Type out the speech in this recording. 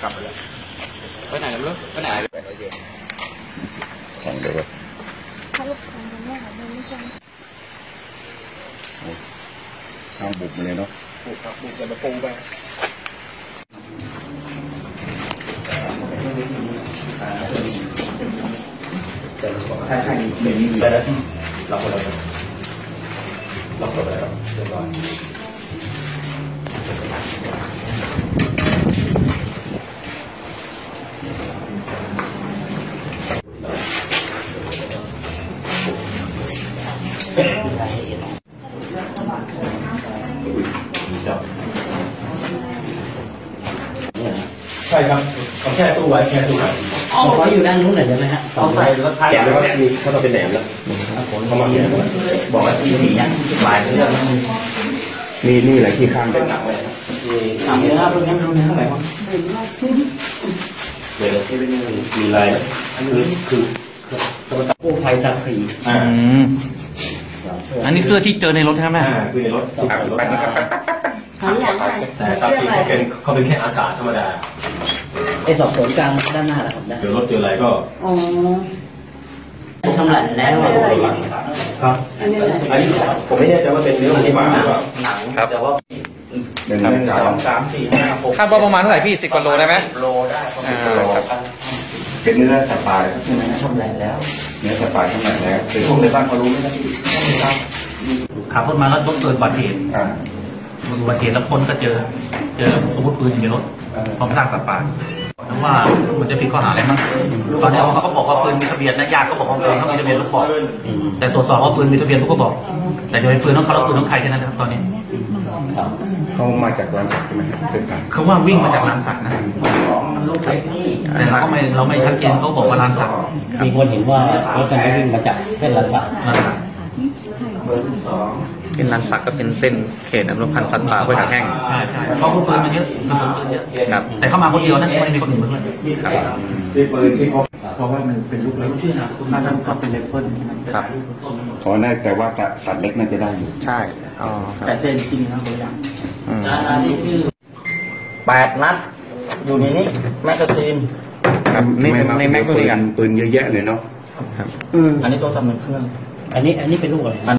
ลับไปแล้วไปไหนกันลูกไปไหนแข่งเลยถ้าลูกแข่งกันแม่ของมันไม่ใช่ทางบุกมาเลยเนาะบุกครับบุกจะมาปูไปใช่เดี๋ยวนี้ไปแล้วที่เราคนละเราคนละเรียบร้อยใช่ครับเขาแค่ตู้ไว้แค่ตู้ไว้เขาอยู่ด้านนู้นหน่อยใช่ไหมฮะเขาใส่แล้วท้ายแล้วก็มีเขาต้องเป็นแหนมแล้วเขามาเขียนบอกว่าที่นี่ยังหลายเรื่องนี่อะไรที่ข้างเป็นหนักเลยถามเนื้อพวกนี้ไม่รู้เนื้อเท่าไหร่ครับเดี๋ยวที่มีลายคือกู้ภัยตาครีอันนี้เสื้อที่เจอในรถใช่ไหมคือในรถแต่ตามจริงเขาเป็นแค่อาสาธรรมดาไอ้สอบสวนกลางด้านหน้าแหละครับเจอรถเจออะไรก็อ๋อชำระแล้วครับอันนี้ผมไม่แน่ใจว่าเป็นเนื้อที่มาหรือเปล่าหนังแต่ว่า1 2 3 4 5 6 คาดว่าประมาณเท่าไหร่พี่10 กว่าโลได้ไหมโลได้เป็นเนื้อสัตว์ป่าใช่ไหมชำระแล้วเนื้อสัตว์ป่าชำระแล้วเป็นพวกในบ้านเขารู้ไหมครับพี่ขับรถมาแล้วรถเกิดอุบัติเหตุแล้วคนก็เจออาวุธปืนอยู่ในรถพร้อมซากสัตว์ป่าเพราะว่ามันจะผิดข้อหาอะไรมั้งตอนนี้เขาก็บอกว่าปืนมีทะเบียนนะญาติก็บอกว่าปืนเขามีทะเบียนรถบอกแต่ตรวจสอบว่าปืนมีทะเบียนทุกก็บอกแต่จะเป็นปืนของเขาแล้วปืนของใครแค่นั้นนะครับตอนนี้เขามาจากร้านสัตว์ใช่ไหมเขาว่าวิ่งมาจากร้านสัตว์นะแต่เราไม่ชัดเจนเขาบอกว่าร้านสัตว์มีคนเห็นว่ารถคันนี้วิ่งมาจากเส้นร้านสัตว์เป็นร้านสักก็เป็นเส้นเขตอนุพันธ์สัตว์ป่าห้วยขาแข้งใช่เขาปืนมาเยอะครับแต่เข้ามาคนเดียวนะไม่ได้มีคนอื่นมาด้วยที่ปืนที่พบเพราะว่ามันเป็นลูกเล็กชื่อนะคุณท่านทำเป็นเลเฟิลครับอ๋อน่าแต่ว่าสัตว์เล็กน่าจะได้อยู่ใช่แต่เส้นจริงนะตัวอย่างอันนี้ชื่อ8 นัดอยู่ในนี้แมกกาซีนครับในแม็กซ์ตัวนี้กันปืนเยอะแยะเลยเนาะอันนี้ตัวสำเร็จเครื่องอันนี้เป็นลูกอะไร